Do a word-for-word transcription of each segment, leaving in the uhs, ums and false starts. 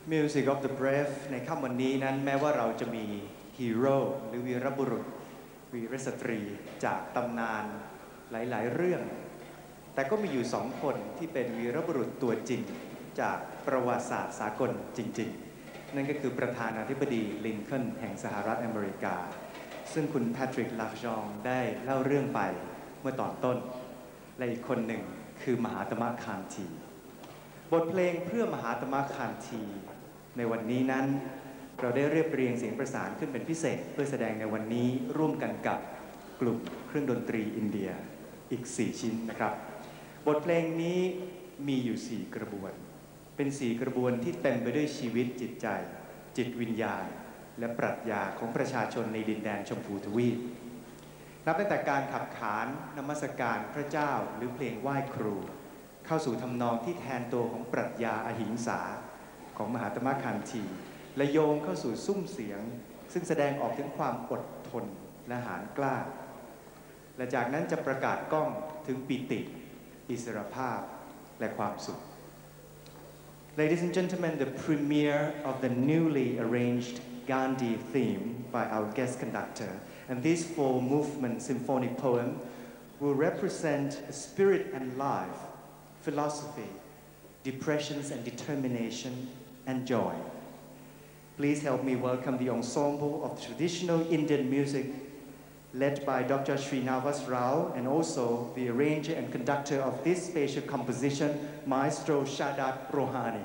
Music of the Brave ในค่ำวันนี้นั้นแม้ว่าเราจะมีฮีโร่หรือวีรบุรุษวีรสตรีจากตำนานหลายๆเรื่องแต่ก็มีอยู่สองคนที่เป็นวีรบุรุษตัวจริงจากประวัติศาสตร์สากลจริงๆนั่นก็คือประธานาธิบดีลินคอล์นแห่งสหรัฐอเมริกาซึ่งคุณแพทริก ลาร์จองได้เล่าเรื่องไปเมื่อตอนต้นและอีกคนหนึ่งคือมหาตมะคานธีบทเพลงเพื่อมหาตมะคานธีในวันนี้นั้นเราได้เรียบเรียงเสียงประสานขึ้นเป็นพิเศษเพื่อแสดงในวันนี้ร่วมกันกับกลุ่มเครื่องดนตรีอินเดียอีกสี่ชิ้นนะครับบทเพลงนี้มีอยู่สี่กระบวนเป็นสี่กระบวนที่เต็มไปด้วยชีวิตจิตใจจิตวิญญาณและปรัชญาของประชาชนในดินแดนชมพูทวีปนับตั้งแต่การขับขานนมัสการพระเจ้าหรือเพลงไหว้ครูเข้าสู่ทำนองที่แทนตัวของปรัชญาอหิงสาของมหาตมะคานธีและโยงเข้าสู่ซุ้มเสียงซึ่งแสดงออกถึงความอดทนและหาญกล้าและจากนั้นจะประกาศก้องถึงปิติอิสรภาพและความสุข Ladies and gentlemen, the premiere of the newly arranged Gandhi theme by our guest conductor and these four movement symphonic poem will represent spirit and life, philosophy, depressions and determination and joy. Please help me welcome the ensemble of traditional Indian music led by Doctor Srinivas Rao and also the arranger and conductor of this special composition, Maestro Shadat Rohani.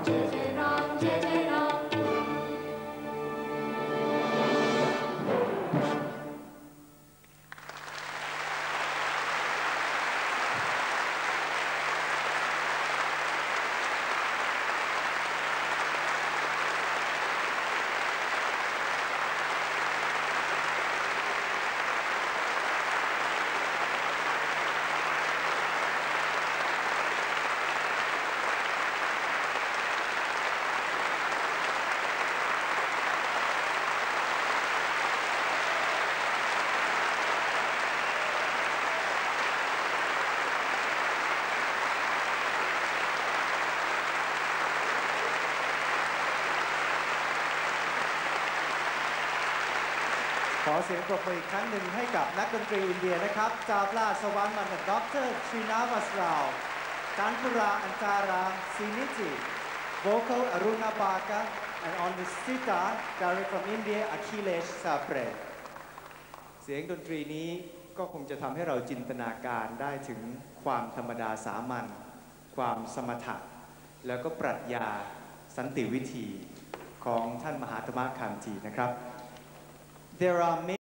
Jai Jai Ram, Jai Jai Ram. ขอเสียงปรบมืออีกครั้งหนึ่งให้กับนักดนตรีอินเดียนะครับจาบลาสวรรค์มันดรทรีนาวัสราวการพุราอันจาราซีนิจิ vocal Aruna Baka and on the sitar direct from India Akhilesh Sapre เสียงดนตรีนี้ก็คงจะทำให้เราจินตนาการได้ถึงความธรรมดาสามัญความสมถะแล้วก็ปรัชญาสันติวิธีของท่านมหาตมะคันธีนะครับThere are many